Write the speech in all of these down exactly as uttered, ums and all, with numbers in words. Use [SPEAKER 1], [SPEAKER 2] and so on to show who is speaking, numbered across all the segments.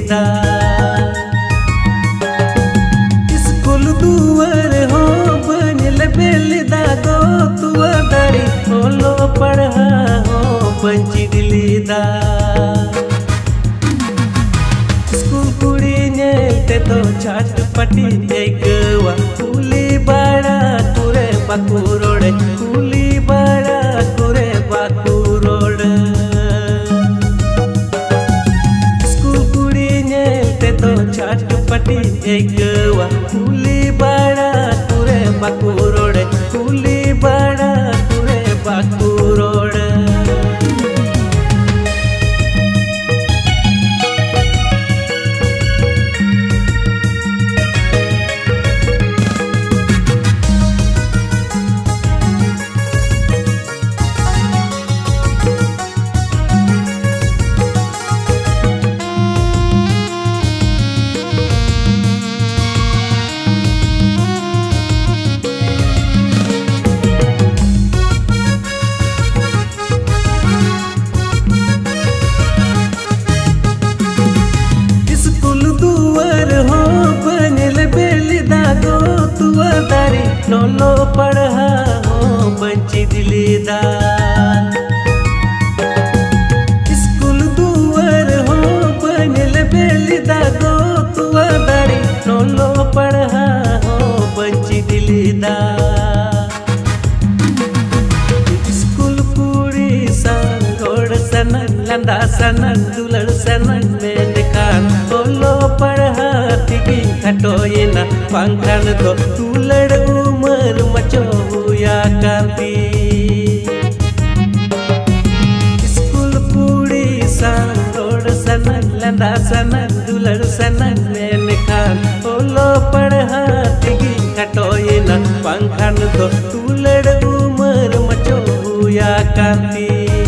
[SPEAKER 1] दा स्कूल दुआर हो बनल बेलदा गो तुआ दारी होलो पढ़ा हो बंची दिलीदा स्कूल कुड़ी नेलते तो छाट पटी एकवा कुली बाड़ा कुरे बाकुरोड़ कुली बाड़ा कुरे बाकुरोड़ स्कूल कुड़ी नेलते तो छाट पटी एकवा कुली बाड़ा कुरे बाकुरोड़ कुली बाड़ा कुरे बाकुरोड़ नोलो पढ़ा हो बंची दिलीदा स्कूल दुआर हो बनल बेलदा गो तुआ दारी नोलो पढ़ा हो बंची दिलीदा स्कूल पूरी संगोड़ सनन लंदा सनन दुलड़ सनन में दिखान नोलो पढ़ा तिगी खटोयना पंखन तो तुलड़ उमर मचो हुया कांति स्कूल पूरी सांगोड़ सनन लंदा सनन दुलड़ सनन में निखान ओलो पढ़ा तिगी खटोयना पंखन तो तुलड़ उमर मचो हुया कांति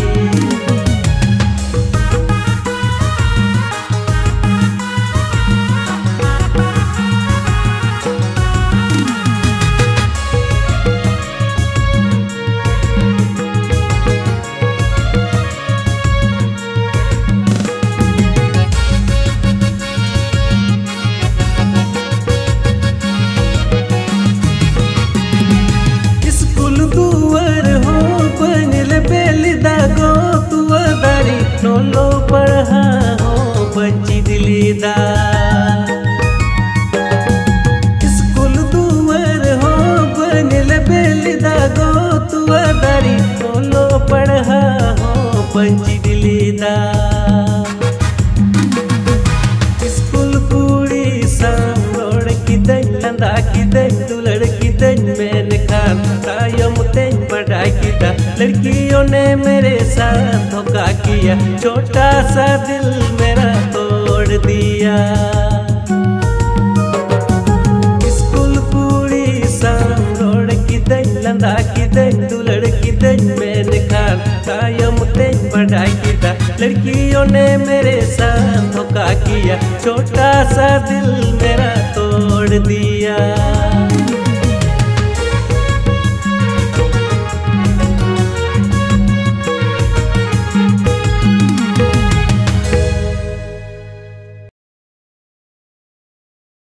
[SPEAKER 1] नोलो पढ़ा हो बंची दिलीदा स्कूल दुआर हो बनल बेलदा गो तुआ दारी नोलो पढ़ा हो बंची दिलीदा स्कूल पूरी सांगोड़ की दन लंदा की दन दुलड़ की दन मैन खान कायम तेज पढ़ाई की दा लड़कियों ने मेरे साथ धोखा किया छोटा सा दिल मेरा तोड़ दिया स्कूल पूरी सांगोड़ की दन लंदा की दन दुलड़ की दन मैन खान कायम तेज पढ़ाई की दा लड़कियों ने मेरे साथ धोखा किया छोटा सा दिल मेरा तोड़ दिया।